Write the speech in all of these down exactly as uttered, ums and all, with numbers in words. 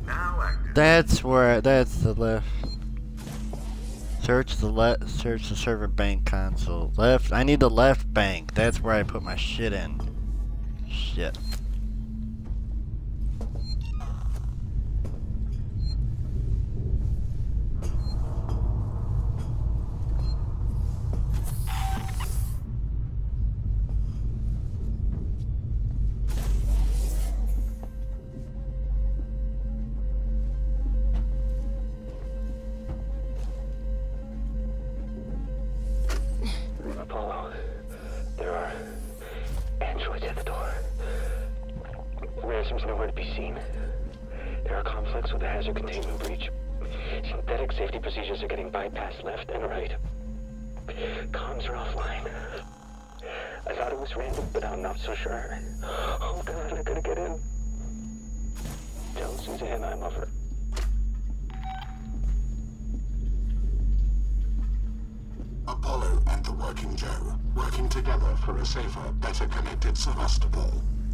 Now active. That's where. That's the left. Search the left. Search the server bank console. Left. I need the left bank. That's where I put my shit in. Shit. Apollo, there are androids at the door. Ransom's nowhere to be seen. There are conflicts with the hazard containment breach. Synthetic safety procedures are getting bypassed left and right. Comms are offline. I thought it was random, but I'm not so sure. Oh God, I gotta get in. Tell Suzanne I love her. Apollo and the Working Joe, working together for a safer, better connected Sevastopol.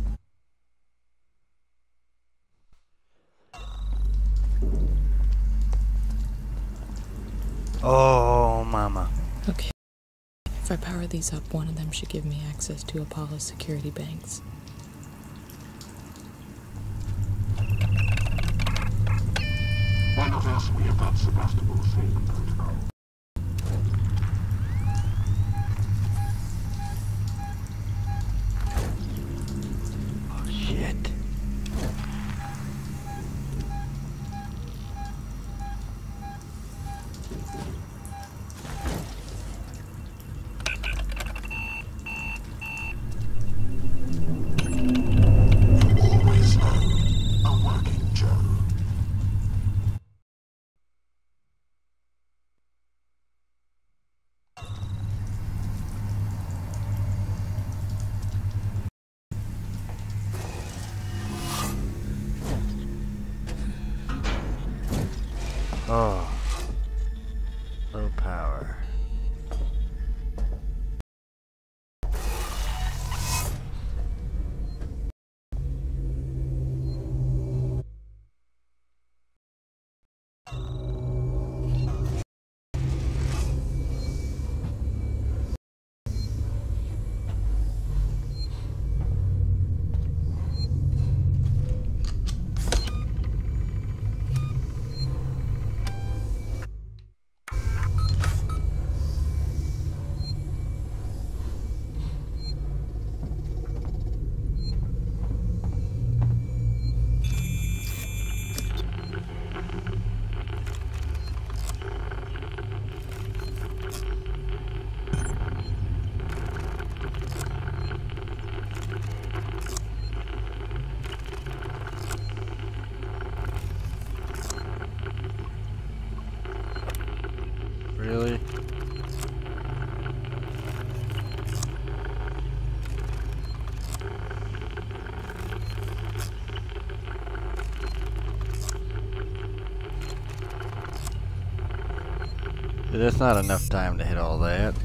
Oh, mama. Okay. If I power these up, one of them should give me access to Apollo's security banks. Why not ask me about Sevastopol's safety protocol? Oh, shit. Always know a Working Joe. Oh. Low power. Really? That's not enough time to hit all that.